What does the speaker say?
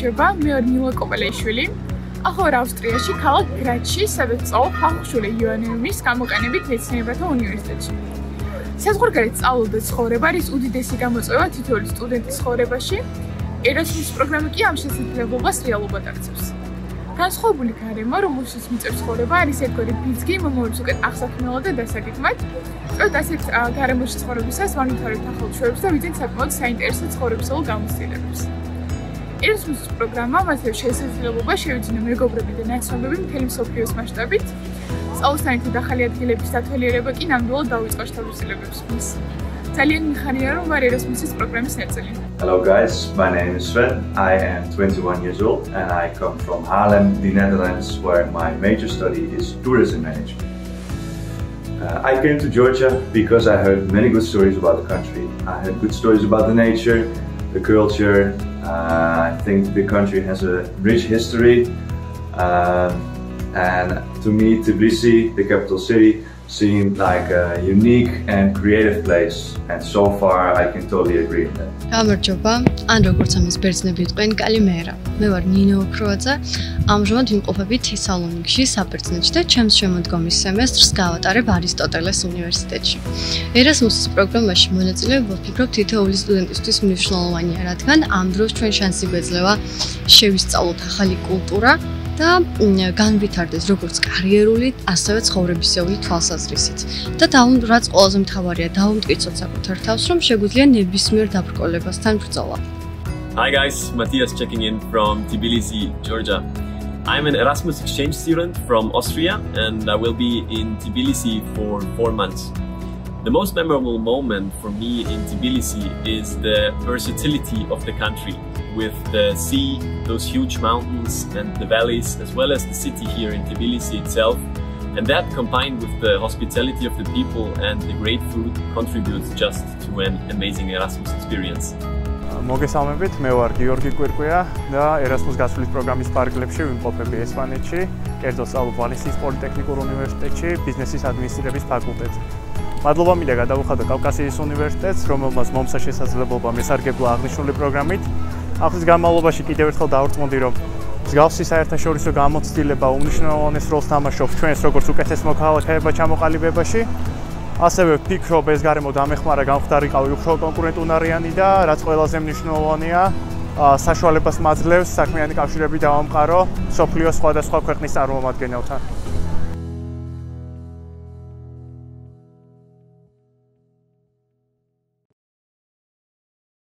გამარჯობა, მე ვარ მილო კოპელეიშვილი. ახლა ავსტრიაში, ქალაქ გრაცში, სადაც სწავლობ ხალხშულა იოანეუმის გამოყენებით მეცნიერებათა უნივერსიტეტში. საზღვარგარეთ სწავლა და ცხოვრება არის უდიდესი გამოწვევა თითოეული სტუდენტის ცხოვრებაში. ერასმუს პროგრამა კი ამ შესაძლებლობას რეალობად აქცევს. განსხვავებული გარემო, რომელშიც მიწევს ცხოვრება, არის ერთგვარი ბიძგი მომავალს უკეთ აღსაქმნელად და დასაგეგმად. სწორედ ასეთ გარემოში ცხოვრებისას ვანვითარებთ ახალ ჩვევებს და ვიძინთ საკმაოდ საინტერესო ცხოვრებისეულ გამოცდილებებს. ერასმუს პროგრამა მასზე შესაძლებლობა შევიძინა მეგობრები და ნაცნობები მთელი მსოფლიოს მასშტაბით. სწავლასთან ერთად ახალი ადგილების დათვალიერება კი ნამდვილად დაუწყო შთაბეჭდილებებს მის. ძალიან მიხარია, რომ ვარ ერასმუსის პროგრამის ნაწილი. Hello guys, my name is Sven. I am 21 years old and I come from Haarlem, the Netherlands, where my major study is tourism management. I came to Georgia because I heard many good stories about the country. I heard good stories about the nature, the culture. I think the country has a rich history. And to me, Tbilisi, the capital city, seemed like a unique and creative place, and so far I can totally agree with that. გამარჯობა, ან როგორც ამას ბერძნები იყვნენ, კალიმერა. მე ვარ ნინო ოქროაძე. ამჟამად ვიმყოფებით თესალონიკში, საბერძნეთში და ჩემს შემოდგომის სემესტრს გავატარებ არისტოტელეს უნივერსიტეტში. ერასმუსის პროგრამაში მონაწილეობა ვფიქრობ თითოეული სტუდენტისთვის მნიშვნელოვანია, რადგან ამ დროს ჩვენ შანსი გვეძლევა შევისწავლოთ ახალი კულტურა და განვითარდეს როგორც კარიერული, ასევე ცხოვრებისეული თვალსაზრისით. და რაც ყველაზე მთავარია, დაუმტკიცოთ საკუთარ თავს, რომ შეგვიძლია ნებისმიერ დაბრკოლებასთან ბრძოლა. Hi guys, Matthias checking in from Tbilisi, Georgia. I'm an Erasmus exchange student from Austria and I will be in Tbilisi for 4 months. The most memorable moment for me in Tbilisi is the versatility of the country, with the sea, those huge mountains and the valleys, as well as the city here in Tbilisi itself. And that combined with the hospitality of the people and the great food contributes just to an amazing Erasmus experience. მოგესალმებით, მე ვარ გიორგი კვირკვია და ერასმუს გასვლის პროგრამის ფარგლებში ვიმყოფები ესპანეთში, კერძო სწავლობ ვალენსიის პოლიტექნიკურ უნივერსიტეტში, ბიზნესის ადმინისტრირების ფაკულტეტზე. მადლობა მინდა გადავუხადო კავკასიის უნივერსიტეტს, რომელმაც მომცა შესაძლებლობა მესარგებლა აღნიშნული პროგრამით. ახლის განმავლობაში კიდევ ერთხელ დავრწმუნდი, რომ მსგავსი საერთაშორისო გამოცდილება უმნიშვნელოვანეს როლს თამაშობს ჩვენს როგორც უკეთეს მოქალაქეება ჩამოყალიბებაში. ასევე ვფიქრობ, ეს გარემო დამეხმარა გამხდარიყავი უფრო კონკურენტუნარიანი და რაც ყველაზე მნიშვნელოვანია, საშუალებას მაძლევს საქმიანი კავშირები დავამყარო მსოფლიოს სხვადასხვა ქვეყნის წარმომადგენელთან.